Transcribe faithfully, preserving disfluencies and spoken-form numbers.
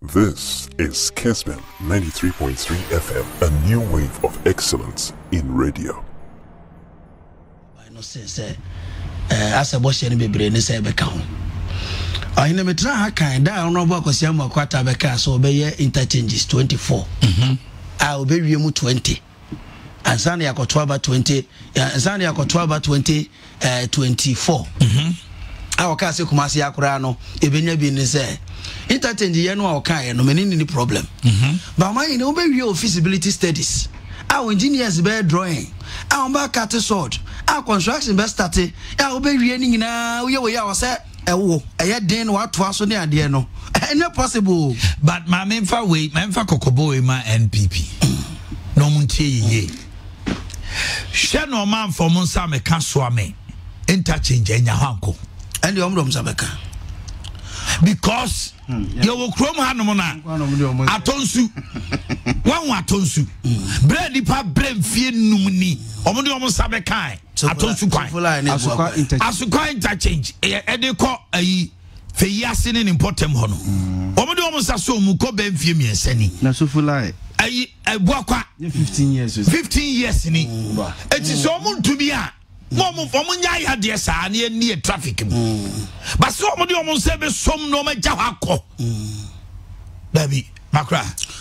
This is Kessben ninety-three point three F M, a new wave of excellence in radio. I know say as a boss any be brain say be count. I know me try kind down no work was yam kwata be ka so be interchanges twenty-four. Mhm. I will be mu twenty. And Zania yakoto about twenty, Zania yakoto about twenty uh twenty-four. Mhm. Our case Kumasi Yakura no, Ebenya bin say. Interchange ye no okay no many any problem. Mhm. But my no be real feasibility studies. Our engineers be drawing. Our back cut sword. Our construction be started. Our be reading na we we our say e wo e den what to aso ne ade no. Not possible. But my memfa we memfa kokobo ma N P P. No muntie ye. She no man for monsa me ka Suame Interchange enya hanko. And the omdom sabeka. Because you will chrome hanomona atonsu one atonsu bread pa brain fie numni omo de omo sabe kan atonsu kwan asukwa interchange e de ko ayi fe yase ne important ho no omo de omo saso mu ko ben fie miensani na sufulai ayi ebuakwa fifteen years fifteen years ni eti so omo ntumi a Mom, Omunya ya dear son, near traffic. But so many almost say some no matter how. Baby, Macra.